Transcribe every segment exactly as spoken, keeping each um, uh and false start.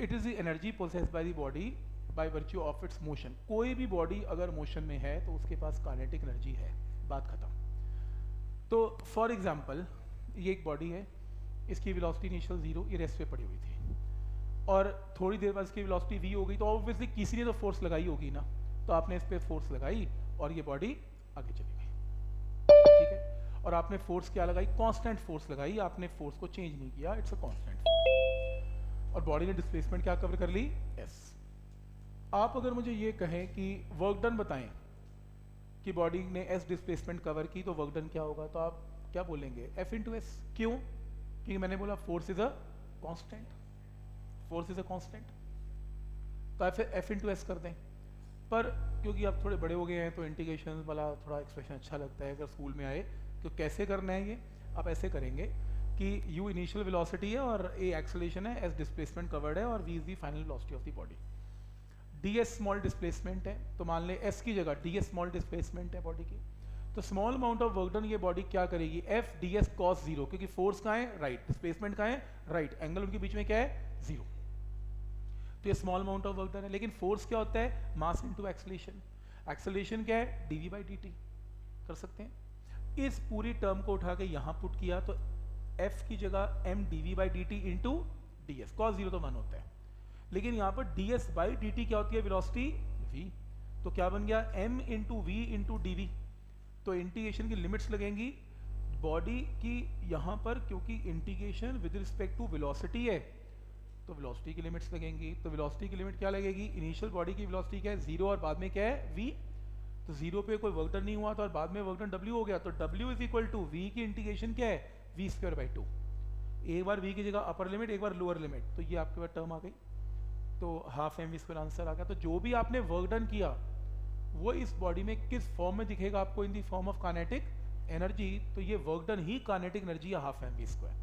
It is the energy possessed by the body by virtue of its motion. कोई भी body अगर motion में है तो उसके पास काइनेटिक एनर्जी है, बात खत्म। तो फॉर एग्जांपल ये एक बॉडी है, इसकी वेलोसिटी इनिशियल जीरो, ये रेस्ट पे पड़ी हुई थी, और थोड़ी देर बाद इसकी वेलोसिटी वी हो गई, तो ऑब्वियसली किसी ने तो फोर्स लगाई होगी ना, तो आपने इस पे फोर्स लगाई और ये बॉडी आगे चली गई, ठीक है। और आपने फोर्स क्या लगाई? कांस्टेंट फोर्स लगाई, आपने फोर्स को चेंज नहीं किया, इट्स अ कांस्टेंट फोर्स। और बॉडी ने डिस्प्लेसमेंट क्या कवर कर ली? एस। आप अगर मुझे ये कहें कि वर्क डन बताएं कि बॉडी ने एस डिस्प्लेसमेंट कवर की, तो वर्क डन क्या होगा? तो आप क्या बोलेंगे? F into S. क्यों? क्योंकि मैंने बोला force is a constant, force is a constant, तो एफ एफ इंटू एस कर दें। पर क्योंकि आप थोड़े बड़े हो गए हैं तो इंटीग्रेशन वाला थोड़ा एक्सप्रेशन अच्छा लगता है, अगर स्कूल में आए तो कैसे करना है ये? आप ऐसे करेंगे कि u इनिशियल वेलोसिटी है और a एक्सेलरेशन है, s डिस्प्लेसमेंट कवर्ड है और v is the final velocity of the body. ds small displacement है, तो मान ले s की जगह ds स्मॉल डिस्प्लेसमेंट है बॉडी की, तो small amount of work done ये बॉडी क्या करेगी? f ds cos जीरो, क्योंकि फोर्स कहाँ है? राइट, डिस्प्लेसमेंट कहाँ है? राइट, एंगल उनके बीच में क्या है? जीरो। तो ये small amount of work done है। लेकिन फोर्स क्या होता है? Mass into acceleration. एक्सेलरेशन क्या है? dv by dt। कर सकते हैं इस पूरी टर्म को उठा के यहाँ पुट किया, तो f की जगह m dv by dt into D S, cos zero तो वन होता है, लेकिन यहाँ पर ds बाई dt क्या होती है? Velocity v। तो क्या बन गया? m into V into D V. तो इंटीग्रेशन की लिमिट्स लगेंगी बॉडी की यहाँ पर, क्योंकि integration with respect to velocity है, तो वेलोसिटी की लिमिट्स लगेंगी। तो वेलोसिटी की लिमिट क्या लगेगी? इनिशियल बॉडी की वेलोसिटी क्या है? जीरो, और बाद में क्या है? v। तो जीरो पे कोई वर्क डन नहीं हुआ था और बाद में वर्क डन w हो गया, तो w is equal to v की इंटीग्रेशन क्या है? v square by two. एक बार v की जगह अपर लिमिट, एक बार लोअर लिमिट, तो ये आपके पास टर्म आ गई, तो half M V square answer आ गया। तो जो भी आपने वर्क डन किया वो इस बॉडी में किस फॉर्म में दिखेगा आपको? In the form of kinetic energy. तो ये वर्क डन ही काइनेटिक एनर्जी है, half M V square.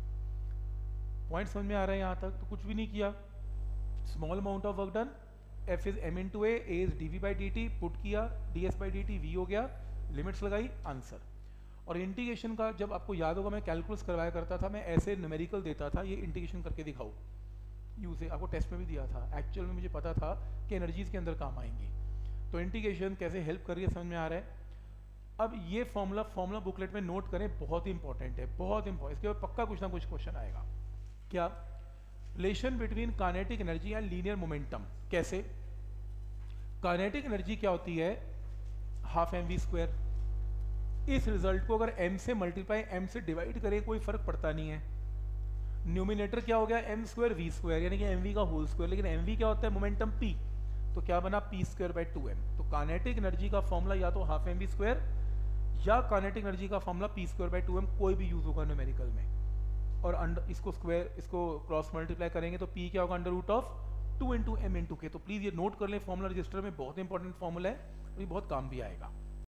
Point समझ में आ रहा है यहाँ तक? तो कुछ भी नहीं किया, small amount of work done, F is M into A, A is D V by D T, put किया, D S by D T, V हो गया, लिमिट्स लगाई, आंसर। और इंटीग्रेशन का जब आपको याद होगा मैं कैलकुलस करवाया करता था, मैं ऐसे न्यूमेरिकल देता था, ये इंटीग्रेशन करके दिखाओ, यू से आपको टेस्ट में भी दिया था। एक्चुअल में मुझे पता था कि एनर्जीज के अंदर काम आएंगी। तो इंटीग्रेशन कैसे हेल्प कर रही है समझ में आ रहा है। अब ये फॉर्मूला फॉर्मूला बुकलेट में नोट करें, बहुत इंपॉर्टेंट है, बहुत इंपॉर्टेंट। इसके बाद पक्का कुछ ना कुछ क्वेश्चन आएगा। क्या? Relation between kinetic energy and linear momentum. कैसे? काइनेटिक एनर्जी क्या होती है? Half M V square. इस रिजल्ट को अगर m से मल्टीप्लाई m से डिवाइड करें कोई फर्क पड़ता नहीं है। न्यूमिनेटर क्या हो गया? m स्क्वायर वी स्क्वायर, यानी कि mv का होल स्क्वायर। लेकिन mv क्या होता है? मोमेंटम p, तो क्या बना? p square by two M. तो काइनेटिक एनर्जी का फॉर्मूला या तो हाफ एम वी स्क्वायर या काइनेटिक एनर्जी का formula p square by two M, कोई भी यूज होगा न्यूमेरिकल में। और अंडर इसको स्क्वायर, इसको क्रॉस मल्टीप्लाई करेंगे तो p क्या होगा? Under root of two into M into K. तो प्लीज ये नोट कर लें, फॉर्मूला रजिस्टर में बहुत इंपॉर्टेंट फॉर्मूला है और ये बहुत काम भी आएगा।